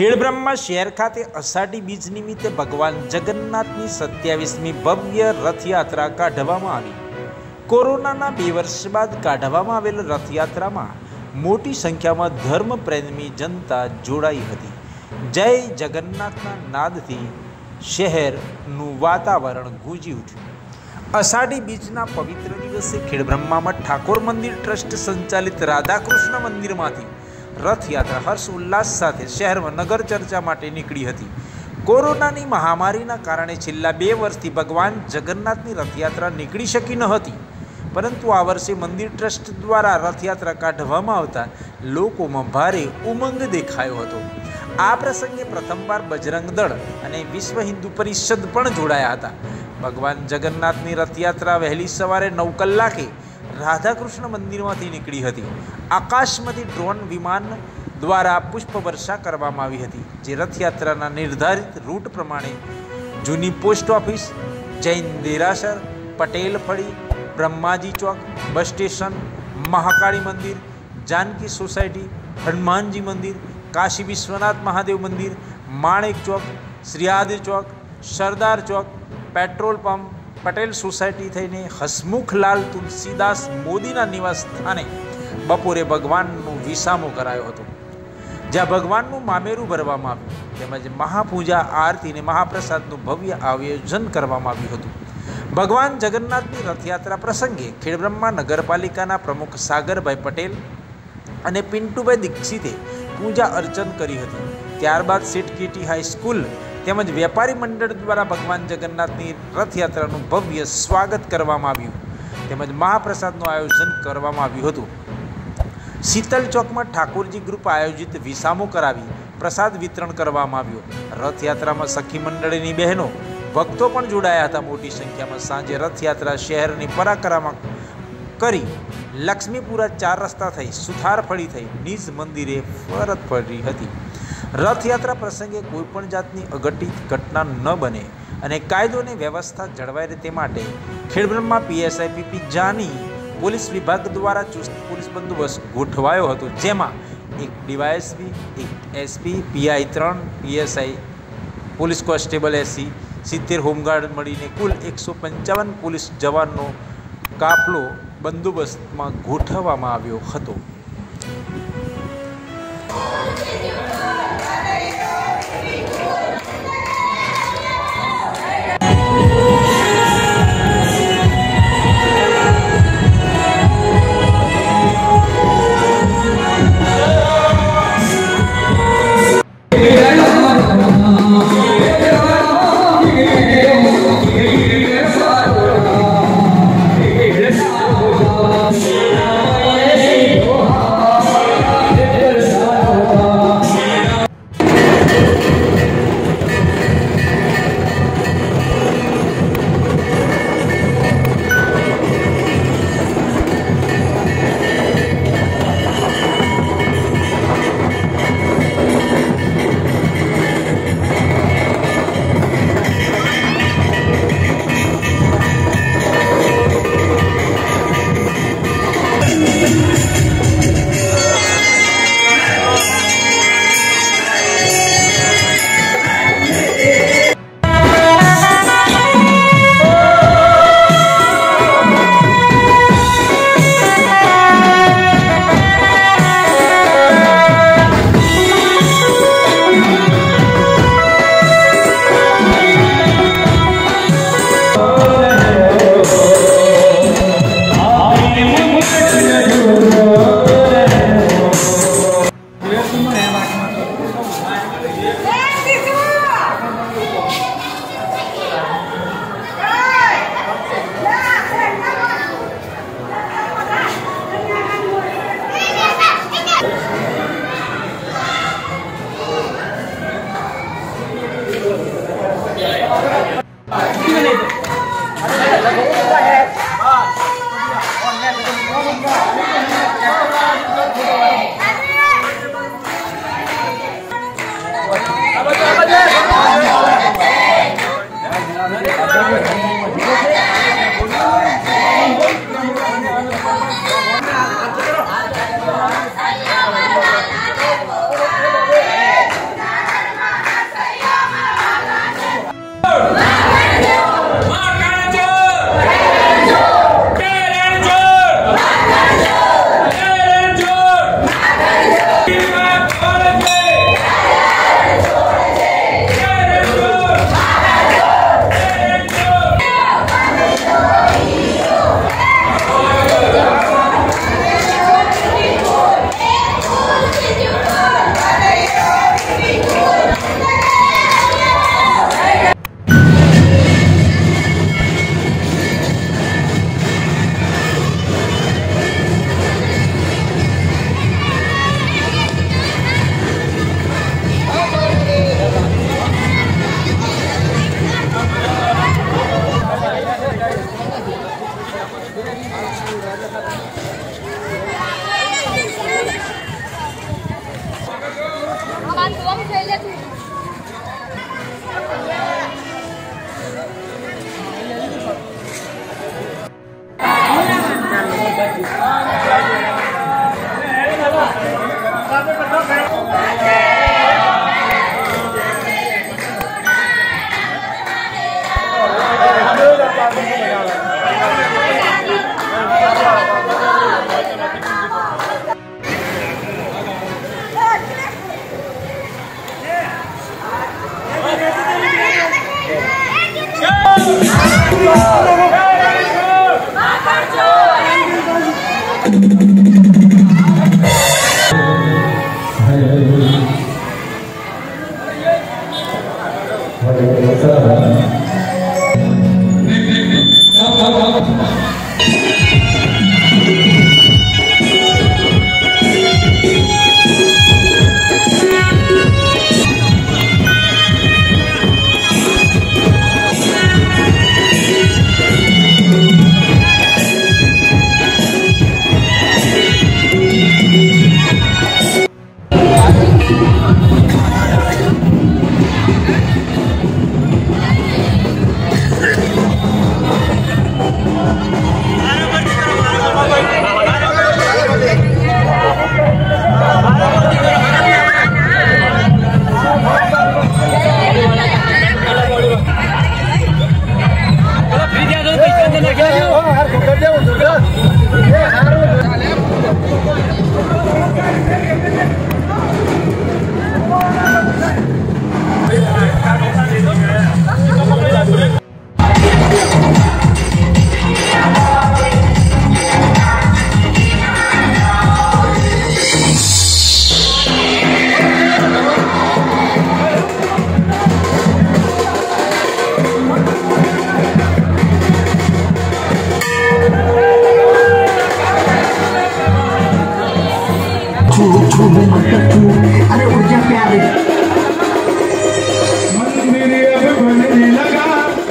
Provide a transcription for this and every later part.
ખેડબ્રહ્મા શહેર ખાતે અષાઢી બીજ નિમિત્તે ભગવાન જગન્નાથની 27મી ભવ્ય રથયાત્રા કાઢવામાં આવી। કોરોનાના 2 વર્ષ બાદ કાઢવામાં આવેલ રથયાત્રામાં મોટી સંખ્યામાં ધર્મપ્રેમી જનતા જોડાઈ હતી। જય જગન્નાથના નાદથી શહેરનું વાતાવરણ ગુંજી ઉઠ્યું। અષાઢી બીજના પવિત્ર દિવસે ખેડબ્રહ્મામાં ઠાકોર મંદિર ટ્રસ્ટ સંચાલિત રાધાકૃષ્ણ મંદિરમાંથી રથયાત્રા હર્ષ ઉલ્લાસ સાથે શહેરમાં નગર ચર્ચા માટે નીકળી હતી। કોરોનાની મહામારીના કારણે છેલ્લા 2 વર્ષથી ભગવાન જગન્નાથની રથયાત્રા નીકળી શકી ન હતી, પરંતુ આ વર્ષે મંદિર ટ્રસ્ટ દ્વારા રથયાત્રા કાઢવામાં આવતા લોકોમાં ભારે ઉમંગ દેખાયો હતો। આ પ્રસંગે પ્રથમવાર બજરંગ દળ અને વિશ્વ હિન્દુ પરિષદ પણ જોડાયા હતા। ભગવાન જગન્નાથની રથયાત્રા વહેલી સવારે 9 કલાકે રાધાકૃષ્ણ મંદિરમાંથી નીકળી હતી। આકાશમાંથી ડ્રોન વિમાન દ્વારા પુષ્પવર્ષા કરવામાં આવી હતી, જે રથયાત્રાના નિર્ધારિત રૂટ પ્રમાણે જૂની પોસ્ટ ઓફિસ, જૈન દેરાસર, પટેલ ફળી, બ્રહ્માજી ચોક, બસ સ્ટેશન, મહાકાળી મંદિર, જાનકી સોસાયટી, હનુમાનજી મંદિર, કાશી વિશ્વનાથ મહાદેવ મંદિર, માણેક ચોક, શ્રીયાદ ચોક, સરદાર ચોક, પેટ્રોલ પંપ, પટેલ સોસાયટી થઈને હસમુખલાલ તુલસીદાસ મોદીના નિવાસ સ્થાને બપોરે ભગવાનનો વિસામો કરાયો હતો, જ્યાં ભગવાનનું મામેરું ભરવામાં આવ્યું, તેમજ મહાપૂજા, આરતી અને મહાપ્રસાદનું ભવ્ય આયોજન કરવામાં આવ્યું હતું। ભગવાન જગન્નાથની રથયાત્રા પ્રસંગે ખેડબ્રહ્મા નગરપાલિકાના પ્રમુખ સાગરભાઈ પટેલ અને પિન્ટુભાઈ દીક્ષિતે પૂજા અર્ચન કરી હતી। ત્યારબાદ સેઠ કેટી હાઈસ્કૂલ તેમજ વેપારી મંડળ દ્વારા ભગવાન જગન્નાથની રથયાત્રાનું ભવ્ય સ્વાગત કરવામાં આવ્યું, તેમજ મહાપ્રસાદનું આયોજન કરવામાં આવ્યું હતું। શીતલ ચોકમાં ઠાકોરજી ગ્રુપ આયોજિત વિસામો કરાવી પ્રસાદ વિતરણ કરવામાં આવ્યું। રથયાત્રામાં સખી મંડળીની બહેનો, ભક્તો પણ જોડાયા હતા। મોટી સંખ્યામાં સાંજે રથયાત્રા શહેરની પરિક્રમા કરી લક્ષ્મીપુરા 4 રસ્તા થઈ સુથારફળી થઈ નિજ મંદિરે પરત ફરી હતી। રથયાત્રા પ્રસંગે કોઈપણ જાતની અઘટિત ઘટના ન બને અને કાયદો અને વ્યવસ્થા જળવાઈ રહે તે માટે Khedbrahma PSI P P Jani police વિભાગ દ્વારા ચુસ્ત પોલીસ બંદોબસ્ત ગોઠવાયો હતો, જેમાં એક ડીવાયએસપી, એક SP, PI 3, PSI, police constable 80, 70 home guard મળીને કુલ 155 પોલીસ જવાનનો કાફલો બંદોબસ્તમાં ગોઠવવામાં આવ્યો હતો। अरे ऊर्जा प्यार मंदिर अब बनने लगा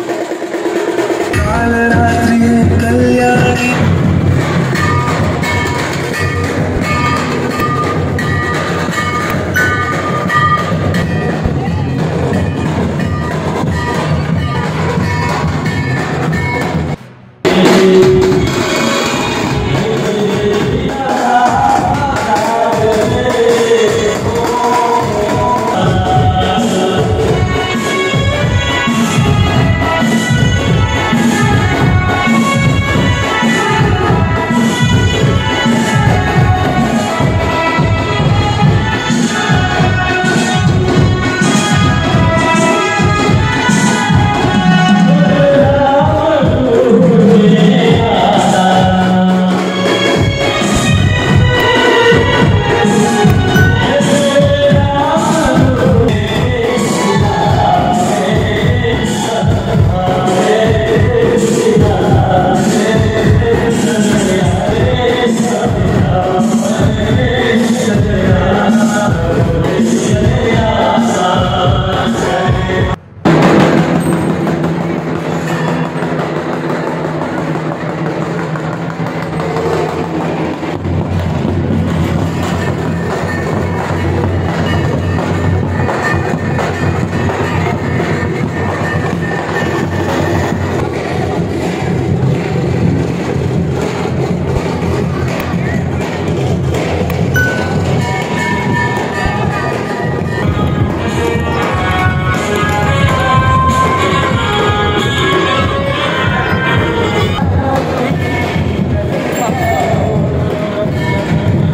काल रात्रि कल्याणी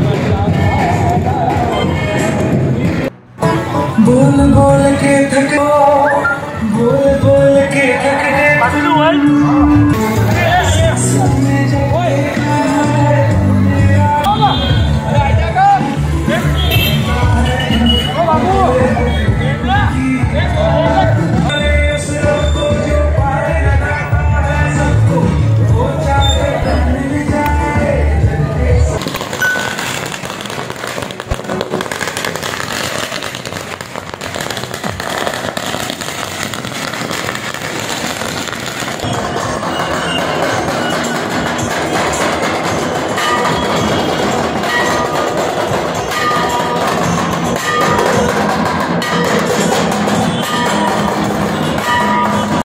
बोल बोल के थक